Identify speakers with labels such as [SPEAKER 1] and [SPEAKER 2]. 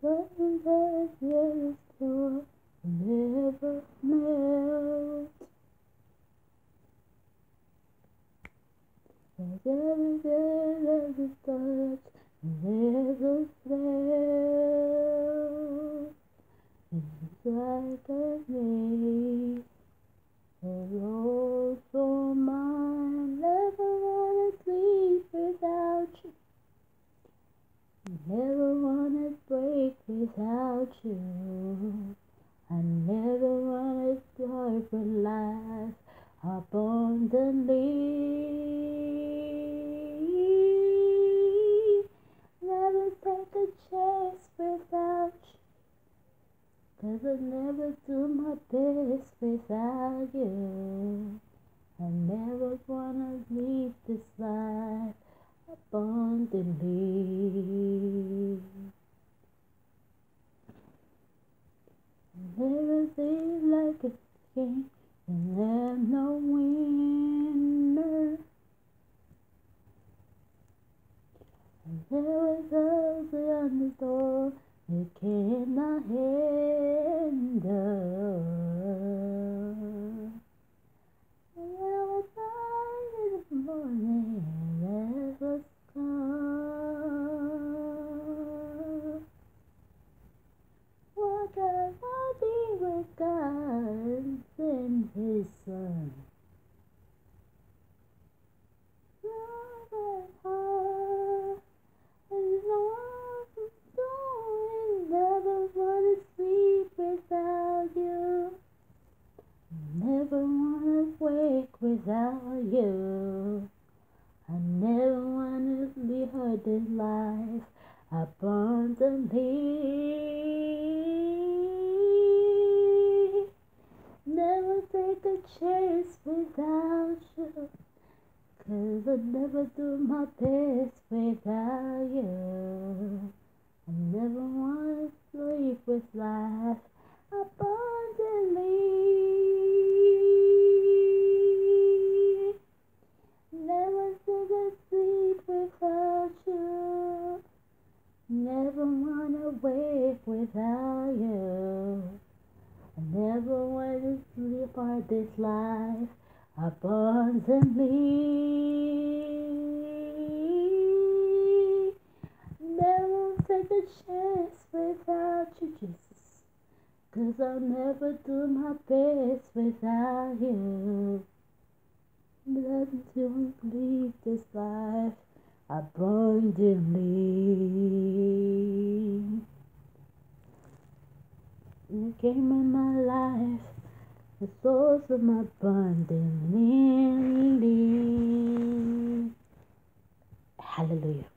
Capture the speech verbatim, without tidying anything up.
[SPEAKER 1] Something that yes, will never melt. Like everything that you touch never fails. It's like a maze, a road for mine. Never wanna sleep without you. Never wanna break without you. I never wanna start with life abundantly. Never take a chance without you. 'Cause I never do my best without you. I never wanna leave this life abundantly. Never feel like a king and have no winner. There was something on the door you cannot handle. And when I was nine in the morning, that was gone. What God, what be with God and His Son? Love and heart, and Lord is doing. Never wanna sleep without you. Never wanna wake without you. I never wanna live this life abundantly. Never take a chance without you. 'Cause I never do my best without you. I never wanna sleep with life abundantly. Never take a sleep without you. Never wanna wake without you. I never wanna live our this life abundantly. Never take a chance without you, Jesus. 'Cause I'll never do my best without you. Let me live this life abundantly. You came in my life, the source of my abundantly. Hallelujah.